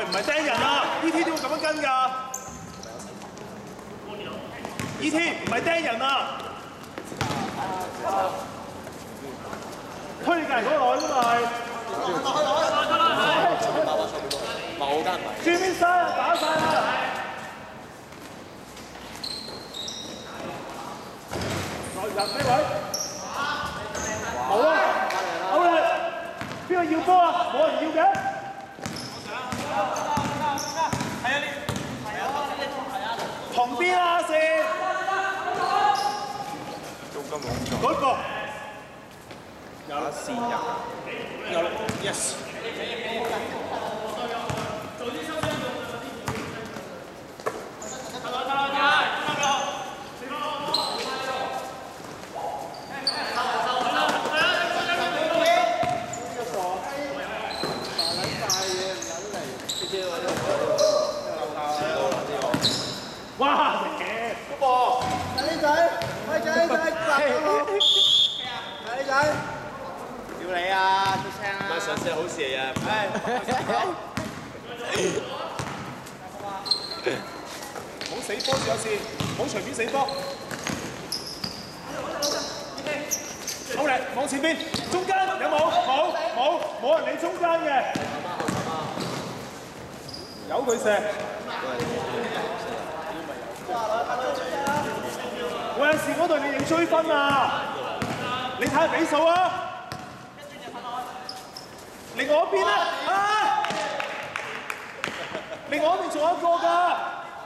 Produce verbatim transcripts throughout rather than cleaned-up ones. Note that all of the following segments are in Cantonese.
唔係釘人啊 ！E T 點會咁樣跟㗎 ？E T 唔係釘人啊！推你隔離嗰個落去啫嘛係。 冇㗎， 轉邊晒啊！打晒啦！來入呢位，冇啊！好啦，邊個要波啊？冇人要嘅。旁邊啊，射！ 中金冇錯。 嗰個有線入。有 yes。哇！嗰個仔仔，仔仔仔，仔仔，要你啊！出聲啊！唔係上次好事嚟啊！ 唔好死波住有事，唔好隨便死波。好嚟，往前邊，中間有冇？冇，冇，冇人理中間嘅。由佢射。有陣時嗰隊你要追分啊！你睇下比數啊！另外一邊咧啊！另外一邊仲有一個㗎。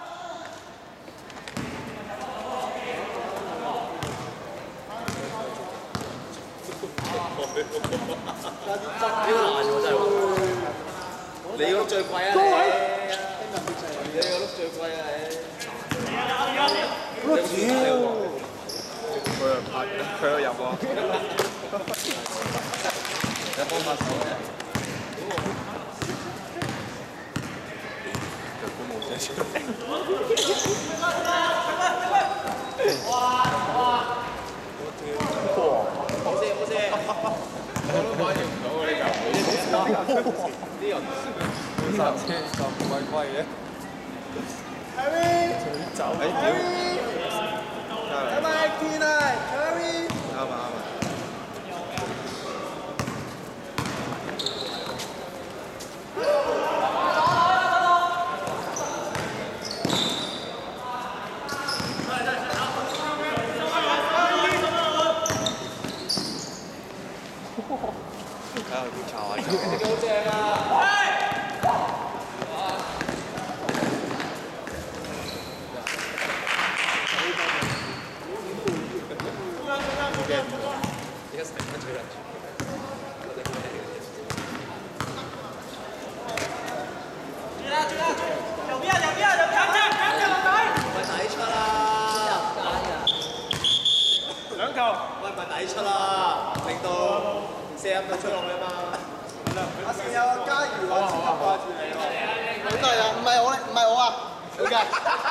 呢個難喎真係。你嗰碌最貴啊！ 高位。 你嗰碌最貴啊你。 我屌！ 佢又拍，佢又入喎。有幫拍手嘅。腳都冇寫出嚟。哇！好先好先。我都反應唔到呢嚿。呢人呢架車咁鬼貴嘅。Harry， 走！哎屌！拜拜，天啊 ，Harry！ 啱啊啱啊！睇下佢炒下炒。好正啊！而家成日追人。追啦追啦！右邊啊右邊啊右邊啊！夾住落底。咪抵出啦！ 兩球。 喂咪抵出啦！令到射入到出落去啊嘛。阿成有嘉怡話超級掛住你喎。好對啊！唔係我唔係我啊！好嘅。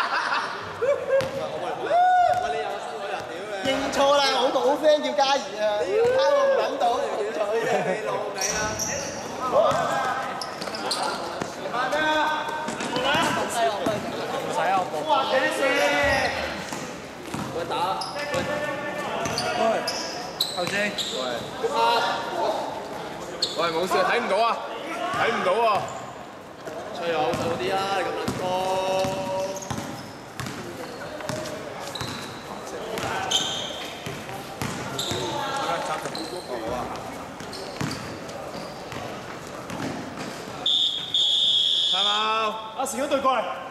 喂你又新嗰人屌你！認錯啦！我個好 friend 叫嘉怡啊！屌我唔揾到，屌佢嘅你老味啊！買咩啊？冇啦！唔使我唔使啊！我話幾時？喂打喂，後生喂，喂冇事睇唔到啊！睇唔到喎！吹有數啲啦，你咁撚高。 阿時嗰隊過嚟。